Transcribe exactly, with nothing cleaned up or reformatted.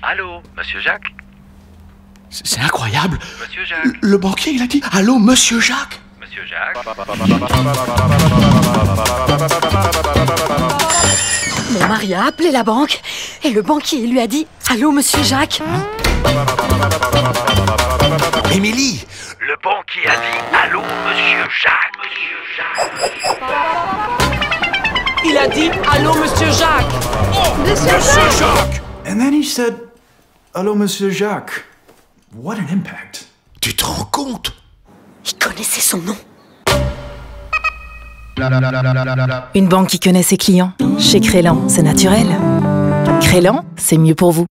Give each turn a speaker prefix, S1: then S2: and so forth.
S1: Allô, monsieur Jacques?
S2: C'est incroyable.
S1: Monsieur Jacques?
S2: Le banquier, il a dit « Allô, monsieur Jacques ?»
S1: Monsieur Jacques?
S3: Mon mari a appelé la banque et le banquier lui a dit « Allô, monsieur Jacques ?»
S2: Émilie!
S1: Le banquier a dit « Allô, monsieur Jacques? Monsieur Jacques? »
S4: Il a dit « Allô, monsieur Jacques !»
S2: Oh, monsieur Jacques!
S5: And then he said, "Hello, Monsieur Jacques." What an impact.
S2: Tu te rends compte?
S3: Il connaissait son nom.
S6: Une banque qui connaît ses clients. Chez Crélan, c'est naturel. Crélan, c'est mieux pour vous.